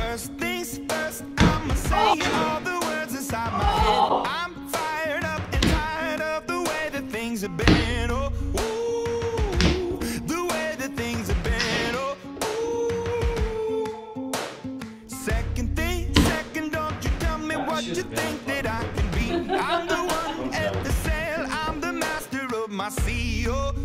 First things first, I'ma say all the words inside my head. I'm fired up and tired of the way that things have been. Oh, ooh, the way that things have been. Oh, ooh. Second thing, second, don't you tell me what you think that I can be. I'm the one at the sail, I'm the master of my sea. Oh,